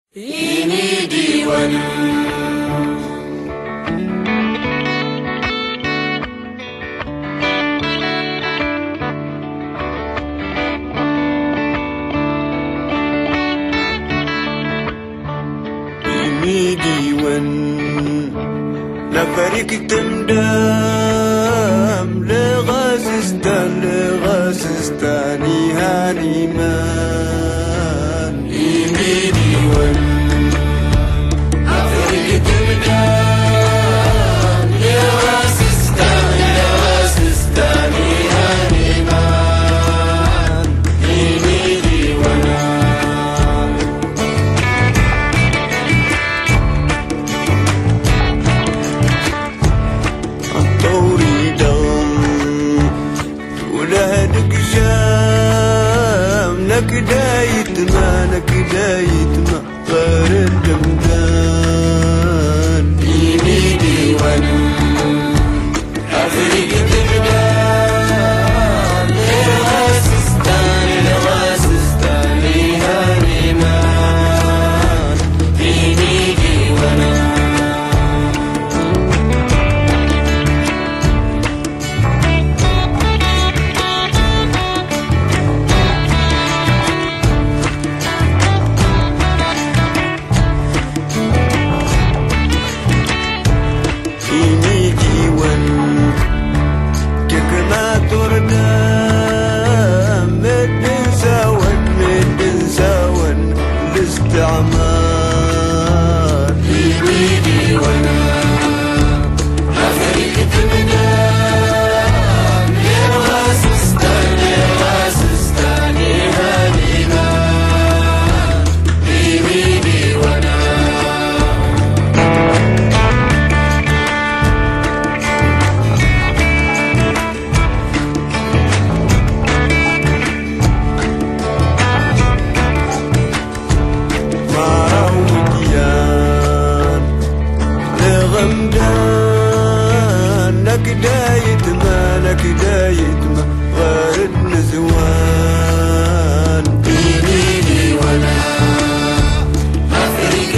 ini diwan ini diwan نفرك تندم لغاسستان هاني مان إني ديوان نفرك تندم لغاسستان هاني مان إني ديوان نكدايتنا غير الجمدان إني ديوان أفريق تبدان لغاسستان هارمان إني ديوان استعمار إني ديوانا أفريق تبدان لغاسستان هانمان إني ديوانا نكدايتما غير النزوان إني ديوانا أفريق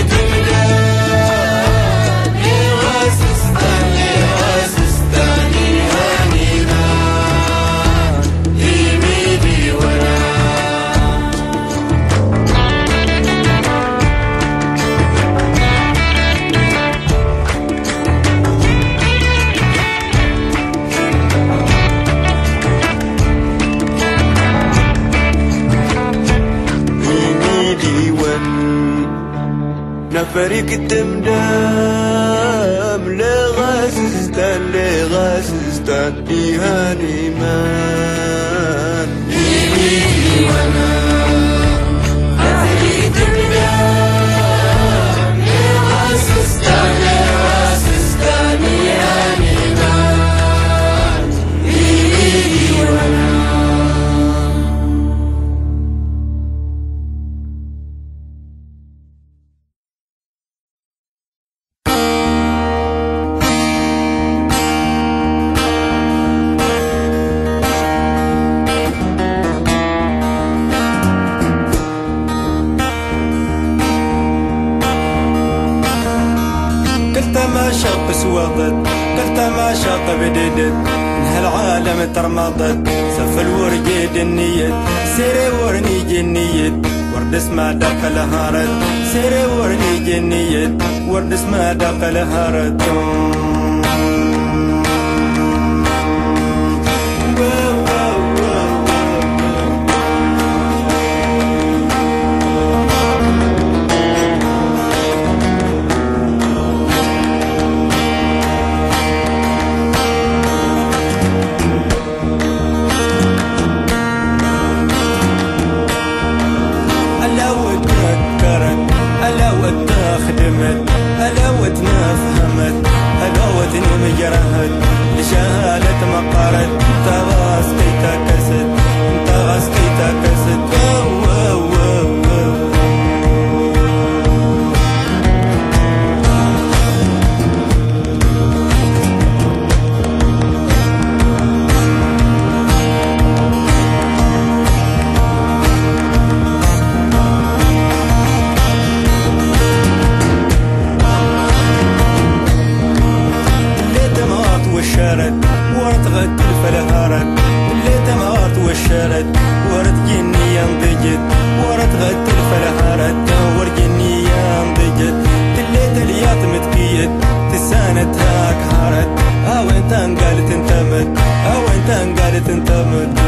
تبدان لغاسستان هانمان إني ديوانا نفرك تمدام لغاسستان إهاني مان إني ديوانا نفرك تمدام لغاسستان إهاني مان إني ديوانا قلت ما شاط بددت هالعالم ترمضت سف الورقيد النيت سيري ورني جنيت ورد اسمه داخل هارت سيري ورني جنيت ورد اسمه داخل هارت ألا ودنا فهمت ألا مالت انت مد